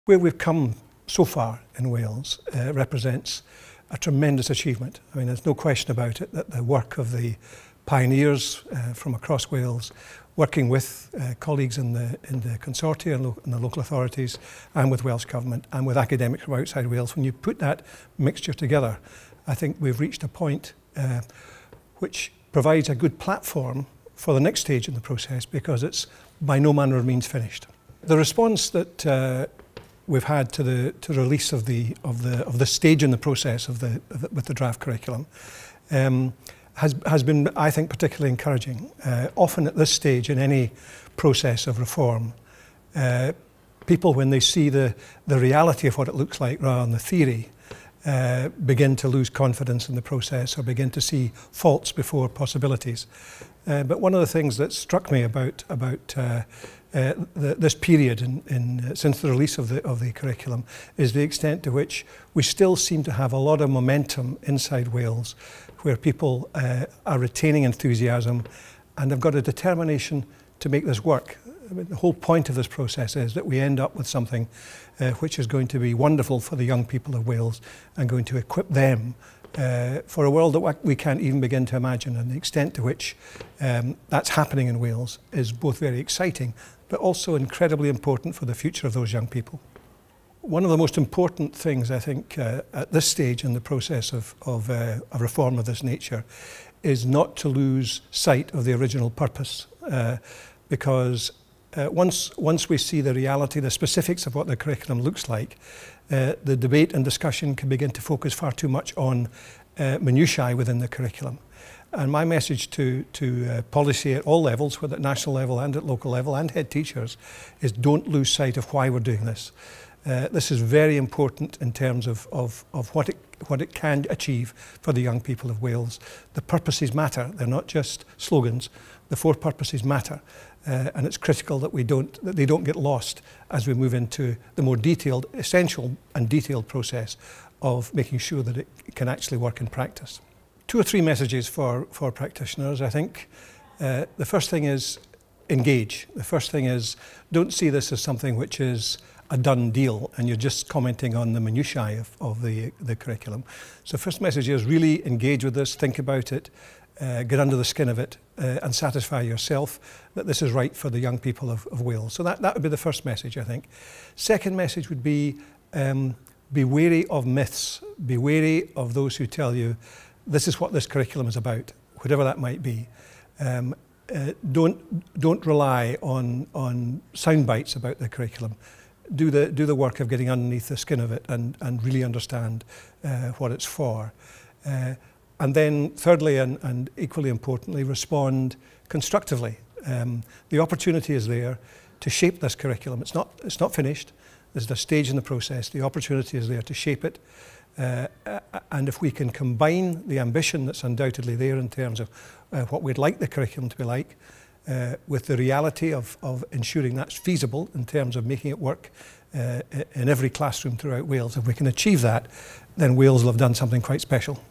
Where we've come so far in Wales represents a tremendous achievement. I mean, there's no question about it that the work of the pioneers from across Wales, working with colleagues in the consortia and the local authorities and with Welsh Government and with academics from outside Wales, when you put that mixture together, I think we've reached a point which provides a good platform for the next stage in the process, because it's by no manner of means finished. The response that we've had to the release of this stage in the process with the draft curriculum has been, I think, particularly encouraging. Often at this stage in any process of reform, people, when they see the reality of what it looks like rather than the theory, begin to lose confidence in the process or begin to see faults before possibilities. But one of the things that struck me about this period since the release of the curriculum is the extent to which we still seem to have a lot of momentum inside Wales, where people are retaining enthusiasm and have got a determination to make this work. I mean, the whole point of this process is that we end up with something which is going to be wonderful for the young people of Wales and going to equip them for a world that we can't even begin to imagine. And the extent to which that's happening in Wales is both very exciting, but also incredibly important for the future of those young people. One of the most important things, I think, at this stage in the process of a reform of this nature is not to lose sight of the original purpose, because once we see the reality, the specifics of what the curriculum looks like, the debate and discussion can begin to focus far too much on minutiae within the curriculum. And my message to policy at all levels, whether at national level and at local level and head teachers, is don't lose sight of why we're doing this. This is very important in terms of what it can achieve for the young people of Wales. The purposes matter. They're not just slogans. The four purposes matter. And it's critical that they don't get lost as we move into the more detailed, essential and detailed process of making sure that it can actually work in practice. 2 or 3 messages for practitioners. I think the first thing is engage. The first thing is don't see this as something which is a done deal and you're just commenting on the minutiae of the curriculum. So first message is really engage with this, think about it, get under the skin of it and satisfy yourself that this is right for the young people of Wales. So that would be the first message, I think. Second message would be wary of myths, be wary of those who tell you this is what this curriculum is about, whatever that might be. Don't rely on sound bites about the curriculum. Do the work of getting underneath the skin of it and really understand what it's for. And then thirdly, and equally importantly, respond constructively. The opportunity is there to shape this curriculum. It's not finished. There's a stage in the process. The opportunity is there to shape it. And if we can combine the ambition that's undoubtedly there in terms of what we'd like the curriculum to be like, with the reality of ensuring that's feasible in terms of making it work in every classroom throughout Wales, if we can achieve that, then Wales will have done something quite special.